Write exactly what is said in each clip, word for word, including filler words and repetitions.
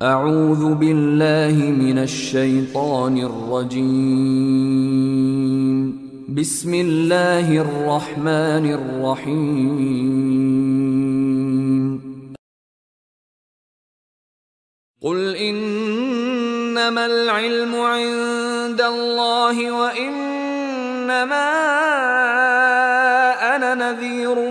أعوذ بالله من الشيطان الرجيم. بسم الله الرحمن الرحيم. قل إنما العلم عند الله وإنما أنا نذير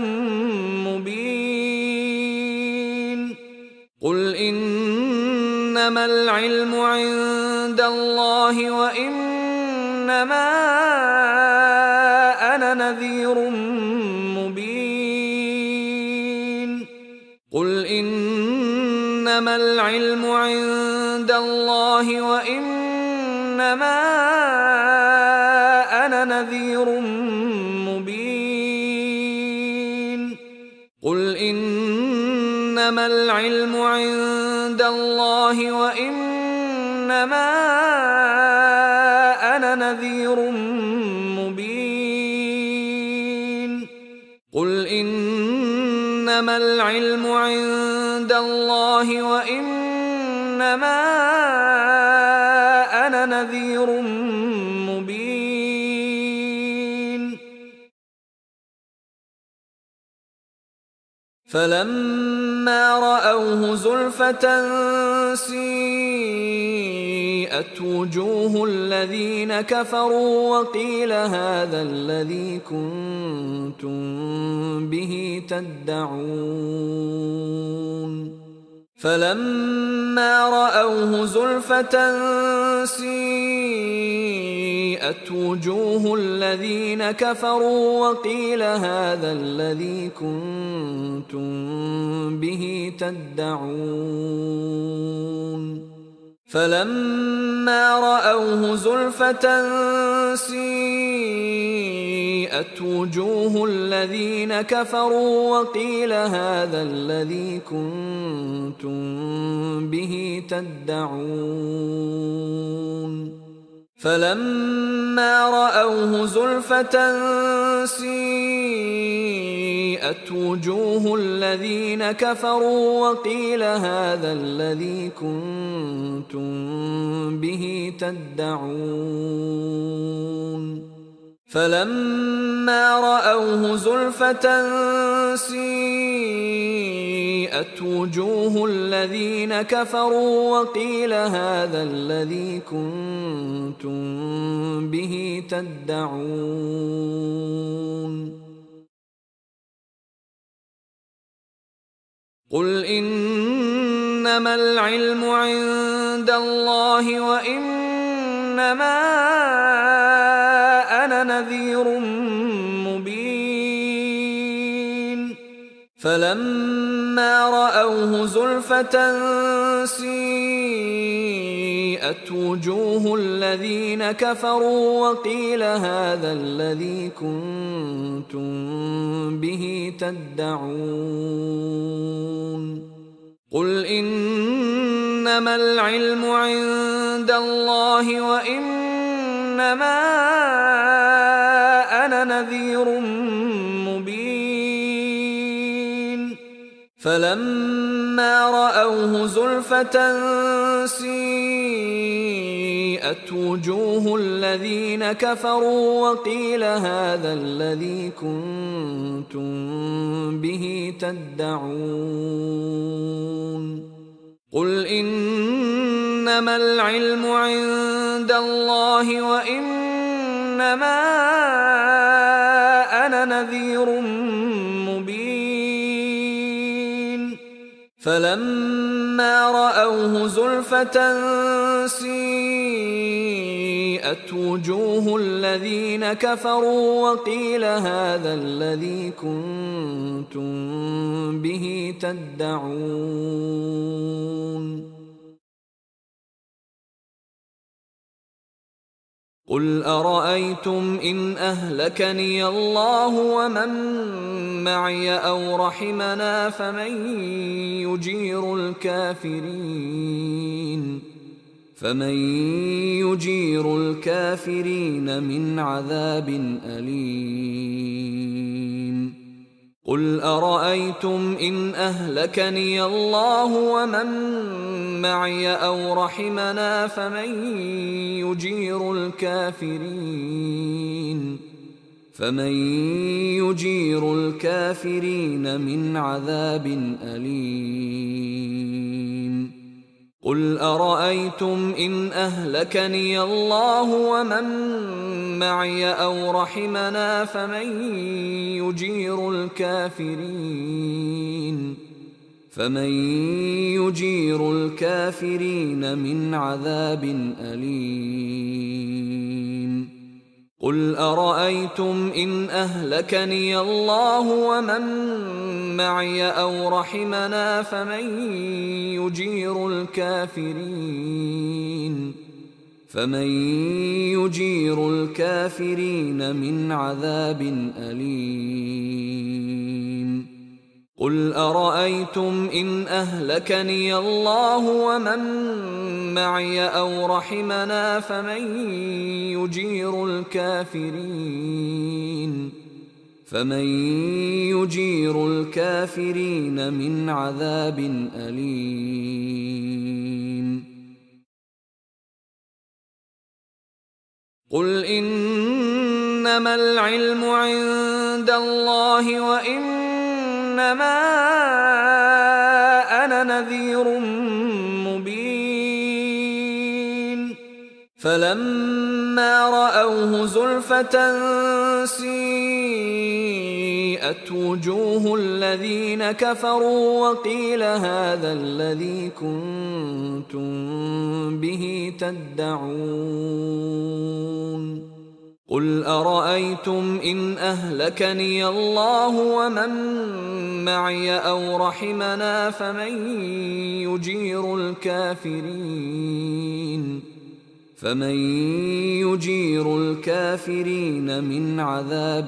مبين. قل إنما العلم عند الله وإنما أنا نذير مبين. قل إنما العلم عند الله وإنما أنا نذير مبين. قل إنما العلم عند الله وإنما أنا نذير مبين. قل إنما العلم عند الله وإنما أنا نذير مبين. فلما رأوه زلفة سيئت وجوه الذين كفروا وقيل هذا الذي كنتم به تدعون. فلما رأوه زلفة سيئت وجوه الذين كفروا وقيل هذا الذي كنتم به تدعون. فلما رأوه زلفة سيئت وجوه الذين كفروا وقيل هذا الذي كنتم به تدعون. فلما رأوه زلفة سيئت وجوه الذين كفروا وقيل هذا الذي كنتم به تدعون. فلما رأوه زلفة سيئت وجوه الذين كفروا وقيل هذا الذي كنتم به تدعون. قل إنما العلم عند الله وإنما أنا نذير مبين. فلما رأوه زلفة سيئت وجوه الذين كفروا وقيل هذا الذي كنتم به تدعون. قل إنما العلم عند الله وإنما أنا نذير مبين. فلما رأوه زلفة سيئت وجوه الذين كفروا وقيل هذا الذي كنتم به تدعون. قل إنما العلم عند الله وإنما أنا نذير مبين. فلما رأوه زلفة سيئت وجوه الذين كفروا وقيل هذا الذي كنتم به تدعون. قل أرأيتم إن أهلكني الله ومن معي أو رحمنا فمن يجير الكافرين فمن يجير الكافرين من عذاب أليم. قل أرأيتم إن أهلكني الله ومن معي أو رحمنا فمن يجير الكافرين فمن يجير الكافرين من عذاب أليم قل أرأيتم إن أهلكني الله ومن معي أو رحمنا فمن يجير الكافرين فمن يجير الكافرين من عذاب أليم قل أرأيتم إن أهلكني الله ومن معي أو رحمنا فمن يجير الكافرين فمن يجير الكافرين من عذاب أليم قل أرأيتم إن أهلكني الله ومن معي أو رحمنا فمن يجير الكافرين فمن يجير الكافرين من عذاب أليم قل إنما العلم عند الله وإنما أنا نذير مبين فلما رأوه زلفة سيئت وجوه الذين كفروا وقيل هذا الذي كنتم به تدعون قل أرأيتم إن أهلكني الله ومن معي أو رحمنا فمن يجير الكافرين فمن يجير الكافرين من عذاب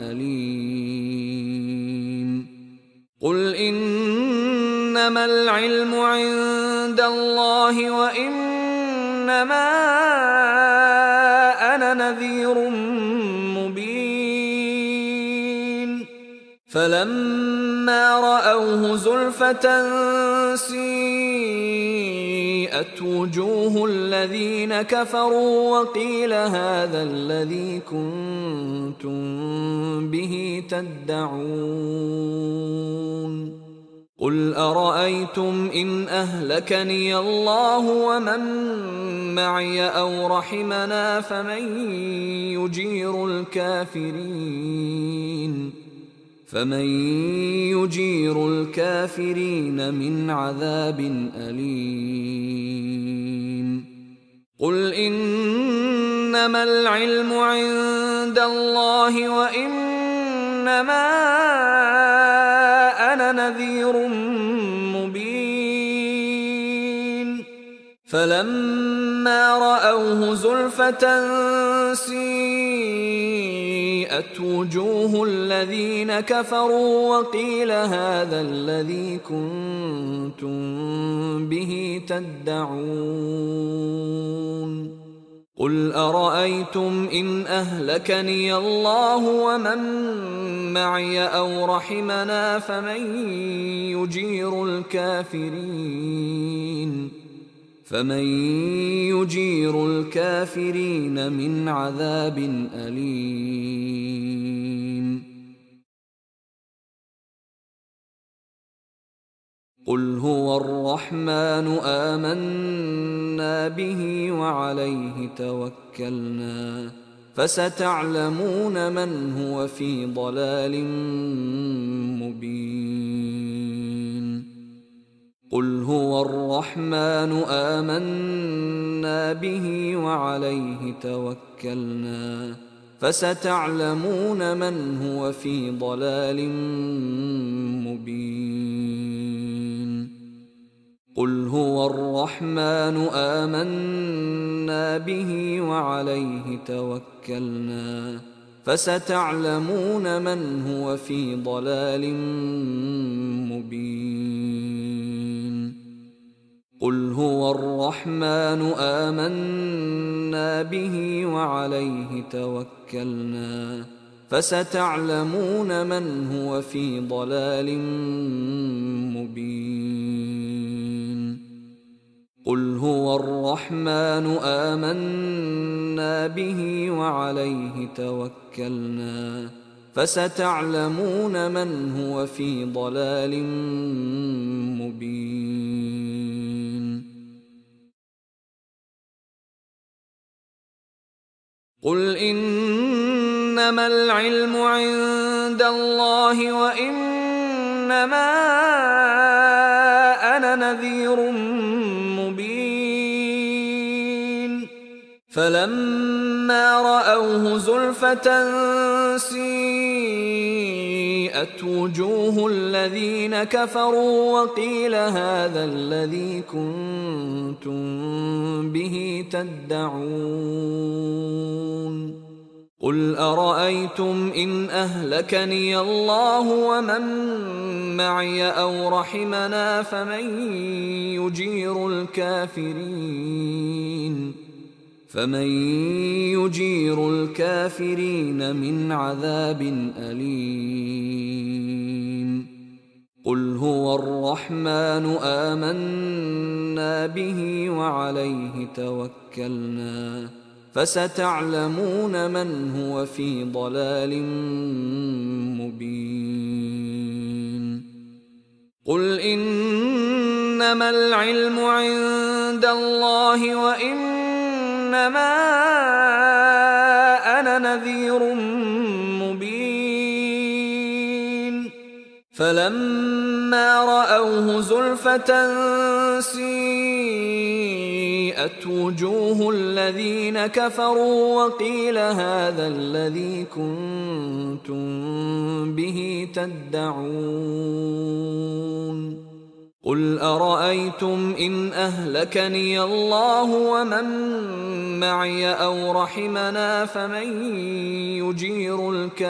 أليم قل إنما العلم عند الله وإنما أنا نذير مبين فلما رأوه زلفة سيئت وجوه الذين كفروا وقيل هذا الذي كنتم به تدعون قل أرأيتم إن أهلكني الله ومن معي أو رحمنا فمن يجير الكافرين فمن يجير الكافرين من عذاب أليم قل إنما العلم عند الله وإنما أنا نذير مبين فلما رأوه زلفة سيئت وجوه الذين كفروا وقيل هذا الذي كنتم به تدعون قل أرأيتم إن أهلكني الله ومن معي أو رحمنا فمن يجير الكافرين فمن يجير الكافرين من عذاب أليم قل هو الرحمن آمنا به وعليه توكلنا فستعلمون من هو في ضلال مبين قل هو الرحمن آمنا به وعليه توكلنا فستعلمون من هو في ضلال مبين قل هو الرحمن آمنا به وعليه توكلنا فستعلمون من هو في ضلال مبين قل هو الرحمن آمنا به وعليه توكلنا فستعلمون من هو في ضلال مبين. قل هو الرحمن آمنا به وعليه توكلنا فستعلمون من هو في ضلال مبين. قل إنما العلم عند الله وإنما أنا نذير مبين. فلما رأوه زلفة سيئت وجوه الذين كفروا وقيل هذا الذي كنتم به تدعون. قل أرأيتم إن أهلكني الله ومن معي أو رحمنا فمن يجير الكافرين فمن يجير الكافرين من عذاب أليم. قل هو الرحمن آمنا به وعليه توكلنا فستعلمون من هو في ضلال مبين. قل إنما العلم عند الله وإنما أنا نذير مبين. فلما رأوه زلفة سيئت وجوه الذين كفروا وقيل هذا الذي كنتم به تدعون. قل أرأيتم إن أهلكني الله ومن معي أو رحمنا فمن يجير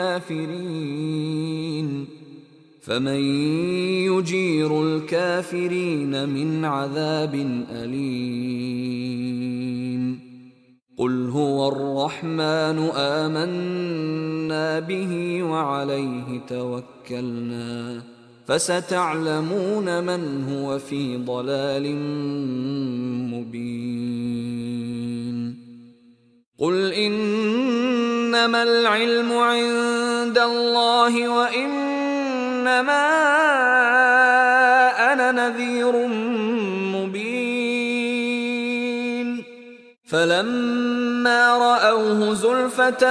الكافرين فمن يجير الكافرين من عذاب أليم. قل هو الرحمن آمنا به وعليه توكلنا فستعلمون من هو في ضلال مبين. قل إنما العلم عند الله وإنما أنا نذير مبين. فلما رأوه زلفة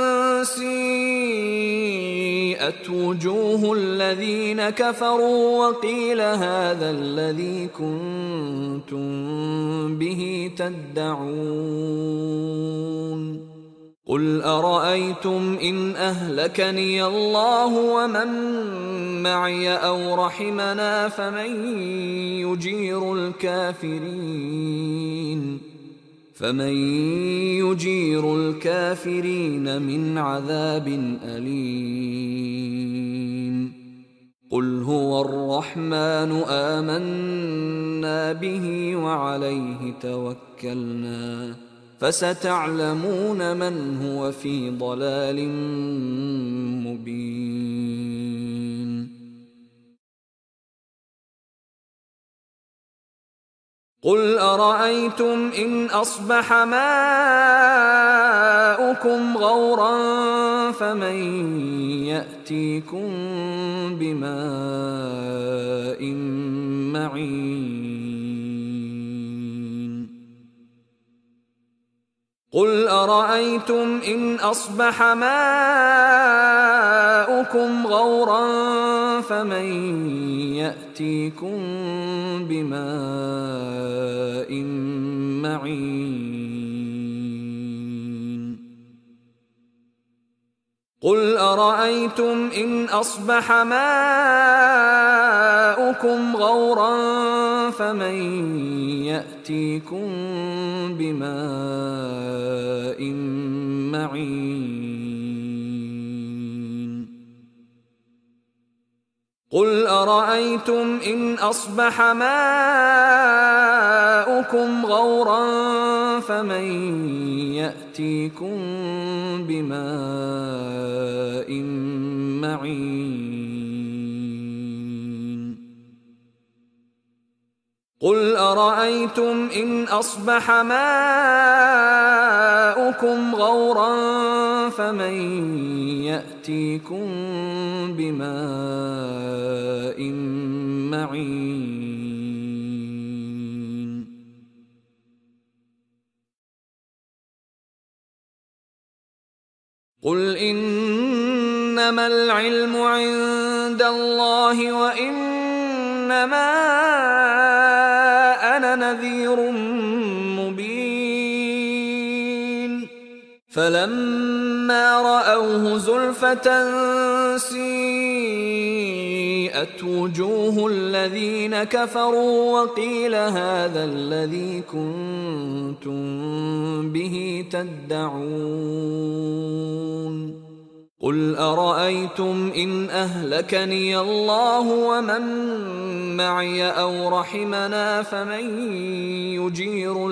سيئت وجوه الذين كفروا وقيل هذا الذي كنتم به تدعون. قل أرأيتم إن أهلكني الله ومن معي أو رحمنا فمن يجير الكافرين فمن يجير الكافرين من عذاب أليم. قل هو الرحمن آمنا به وعليه توكلنا فستعلمون من هو في ضلال مبين. قل أرأيتم إن أصبح ماؤكم غورا فمن يأتيكم بماء معين. قل أرأيتم إن أصبح ماؤكم غورا فمن يأتيكم بماء معين. قل أرأيتم إن أصبح ماؤكم غورا فمن يأتيكم بماء معين. قل أرأيتم إن أصبح ماؤكم غورا فمن يأتيكم بماء معين قل أرأيتم إن أصبح ماؤكم غورا فمن يأتيكم بماء معين قل إنما العلم عند الله وإنما أنا نذير مبين فلما رأوه زلفة سيئت وجوه الذين كفروا وقيل هذا الذي كنتم به تدعون قل أرأيتم إن أهلكني الله ومن معي أو رحمنا فمن يجير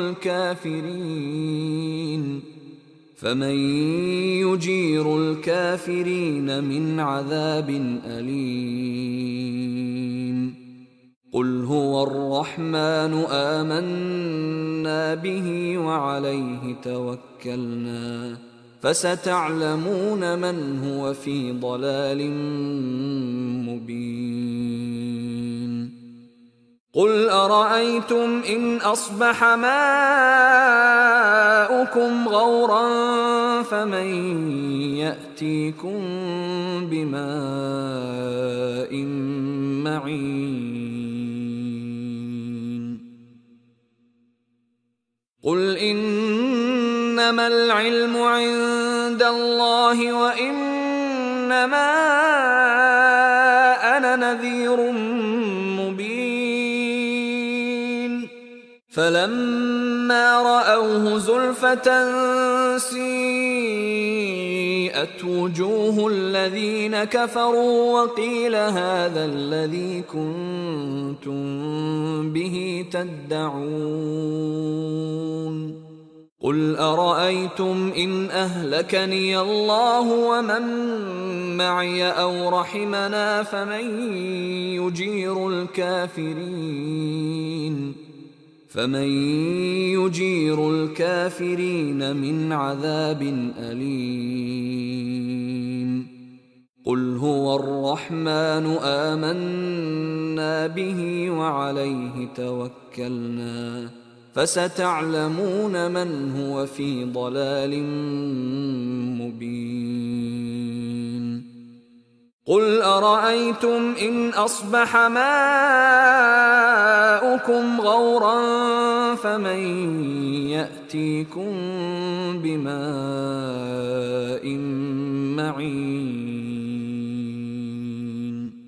الكافرين فمن يجير الكافرين من عذاب أليم قل هو الرحمن آمنا به وعليه توكلنا فستعلمون من هو في ضلال مبين قل أرأيتم إن أصبح ماؤكم غورا فمن يأتيكم بماء معين قل إنما العلم عند الله وإنما أنا نذير مبين فلما رأوه زلفة سيئت وجوه الذين كفروا وقيل هذا الذي كنتم به تدعون قل أرأيتم إن أهلكني الله ومن معي أو رحمنا فمن يجير الكافرين فمن يجير الكافرين من عذاب أليم قل هو الرحمن آمنا به وعليه توكلنا فستعلمون من هو في ضلال مبين قل أرأيتم إن أصبح ماؤكم غورا فمن يأتيكم بماء معين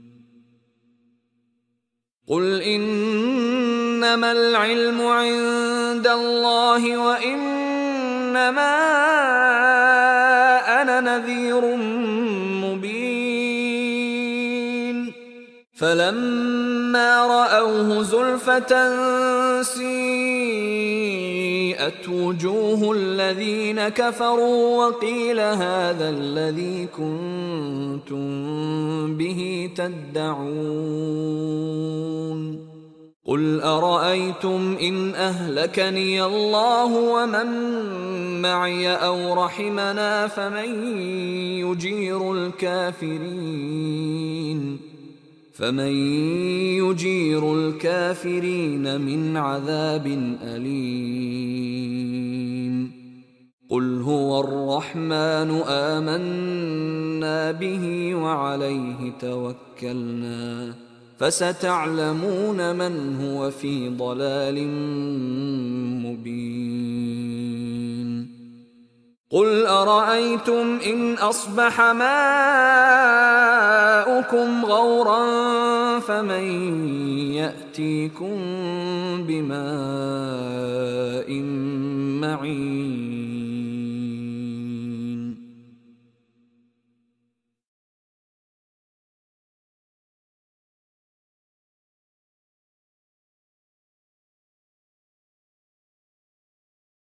قل إنما العلم عند الله وإنما أنا نذير مبين فلما رأوه زلفة سيئت وجوه الذين كفروا وقيل هذا الذي كنتم به تدعون قل أرأيتم إن أهلكني الله ومن معي أو رحمنا فمن يجير الكافرين فمن يجير الكافرين من عذاب أليم قل هو الرحمن آمنا به وعليه توكلنا فستعلمون من هو في ضلال مبين قل أرأيتم إن أصبح ماؤكم غورا فمن يأتيكم بماء معين